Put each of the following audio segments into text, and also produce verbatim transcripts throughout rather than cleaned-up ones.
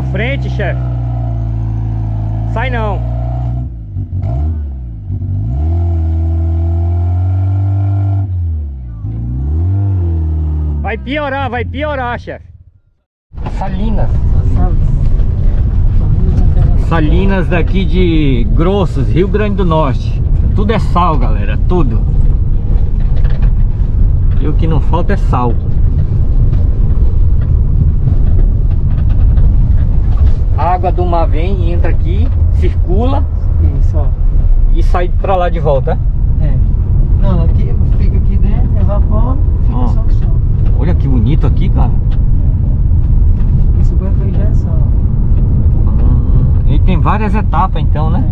Pra frente, chefe. Sai não. Vai piorar, vai piorar, chefe. Salinas. Salinas daqui de Grossos, Rio Grande do Norte. Tudo é sal, galera, tudo. E o que não falta é sal. A água do mar vem e entra aqui, circula. Isso, ó. E sai pra lá de volta. É. Não, aqui fica aqui dentro, evapora, fica Ó. só o sol. Olha que bonito aqui, cara. Isso foi injeção. Ah, e tem várias etapas então, né?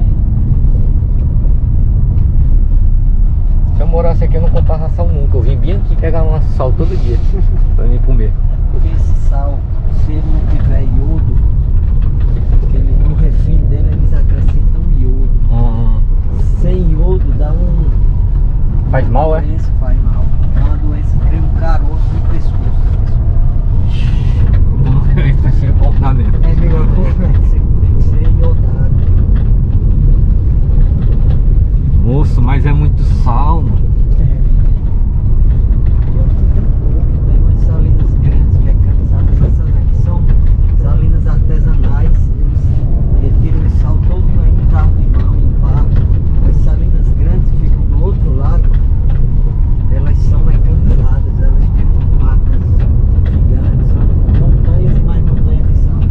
Se eu morasse aqui eu não comprava sal nunca. Eu vim bem aqui pegar um sal todo dia pra mim comer. Porque esse sal, se ele não tiver iodo, ele, no refino dele eles acrescentam iodo. Ah, Sem iodo dá um... faz mal, é? Doença, faz mal. É uma doença que cria um caroço no pescoço da pessoa. Eu prefiro comprar mesmo. É melhor comprar, tem que ser iodado. Moço, mas é muito sal, mano. Tem umas salinas grandes, mecanizadas. Essas aqui são salinas artesanais. Eles, eles tiram o sal todo em carro de mão, em barco. As salinas grandes que ficam do outro lado, elas são mecanizadas. Elas têm matas gigantes, são montanhas e mais montanhas de sal.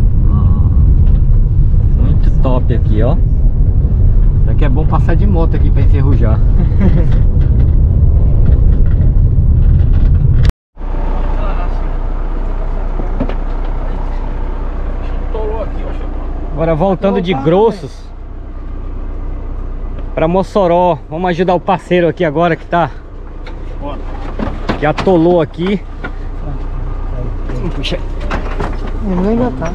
Ah, muito top aqui, ó. Isso aqui é bom passar de moto aqui pra enferrujar. Agora voltando de Grossos pra Mossoró. Vamos ajudar o parceiro aqui agora que tá, que atolou aqui. Puxa, Não ainda tá.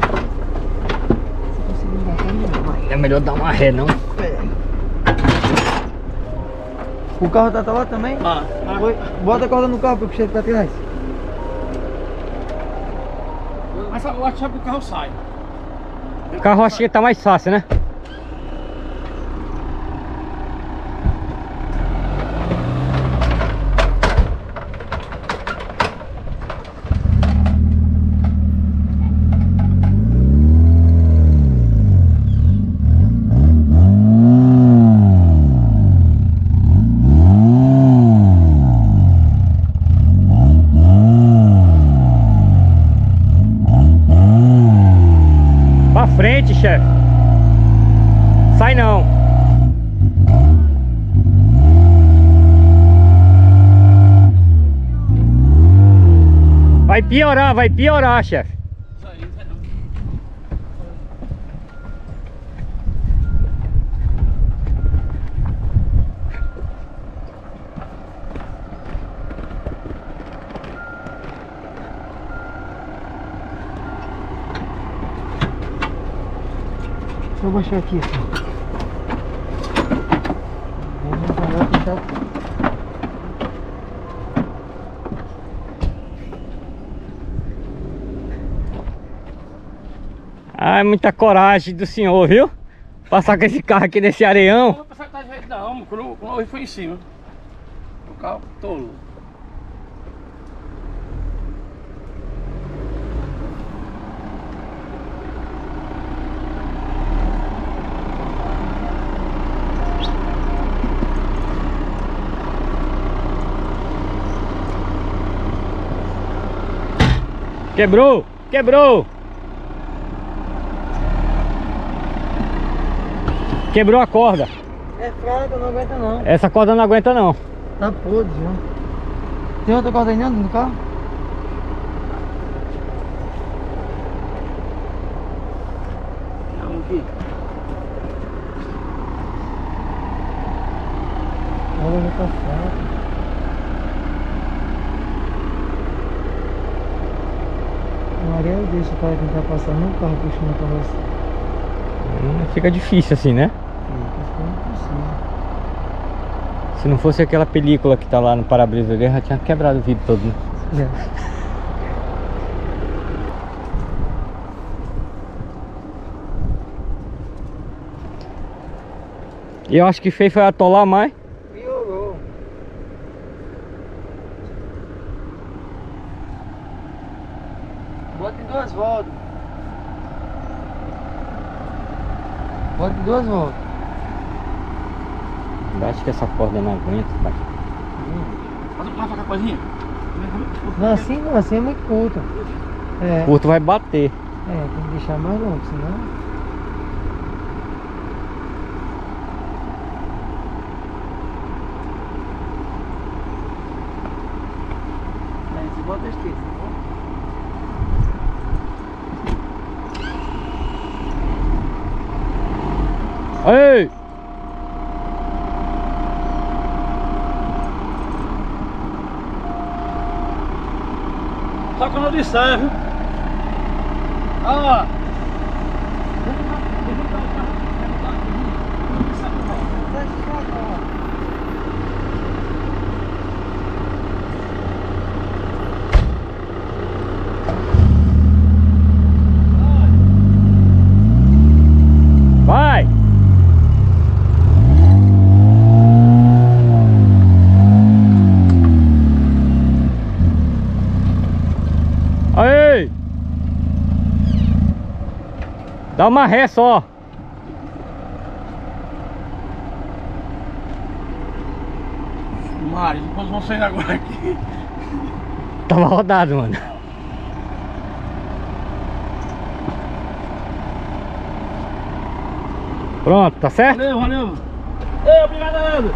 é melhor dar uma ré, não? O carro tá lá também? Ah, Oi, bota a corda no carro pra puxar ele pra trás. mas eu acho que o carro sai. O carro acho que tá mais fácil, né? Pra frente, chefe. Sai não. Vai piorar, vai piorar, chefe. Isso aí, isso aí não. Deixa eu baixar aqui assim. Vamos tentar. Ah, é muita coragem do senhor, viu? Passar com esse carro aqui nesse areião. Não vou passar que tá de jeito não, quando quando eu fui em cima. O carro tolo. Quebrou, quebrou. Quebrou a corda. É fraca, não aguenta não. Essa corda não aguenta não. Tá podre já. Tem outra corda aí dentro do carro? Não, aqui. Olha, não tá fraca. Maria, deixa o cara tentar passar no carro puxando a carroça. Hum, Fica difícil assim, né? Fica ficando impossível. Se não fosse aquela película que tá lá no para-brisa ali, já tinha quebrado o vidro todo, né? É. E eu acho que fez foi atolar mais. Piorou. Bota em duas voltas. Bota em duas voltas. Eu acho que essa corda não aguenta. Vai. Faz uma faca coisinha. Não, assim não, assim é muito curto. É, Curto vai bater. é, tem que deixar mais longo, senão. Aí você bota as terças, Ei! Só quando eu disser, viu? Ah! Vai! Aí! Dá uma ré só. Mário, depois vão sair agora aqui. Tava rodado, mano. Pronto, tá certo? Valeu, valeu. Ei, obrigado.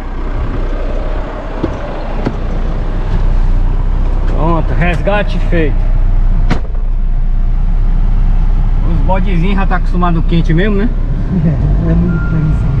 Pronto, resgate feito. Os bodezinhos já tá acostumado quente mesmo, né? É muito preguiça.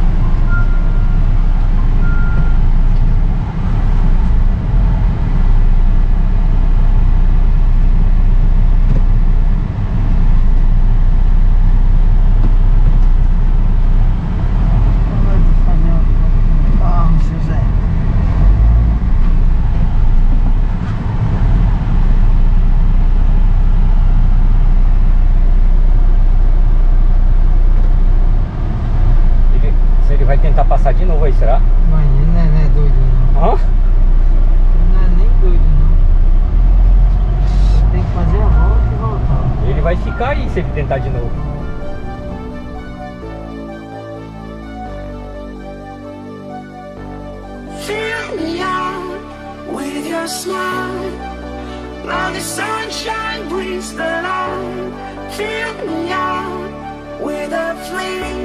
Ele, se ele vai tentar passar de novo aí, será? Mas não é, não é doido não. Hã? Não é nem doido não. Só tem que fazer a volta e voltar. Ele vai ficar aí se ele tentar de novo. Fill me out with your smile. Now the sunshine brings the light. Fill me out with a flame.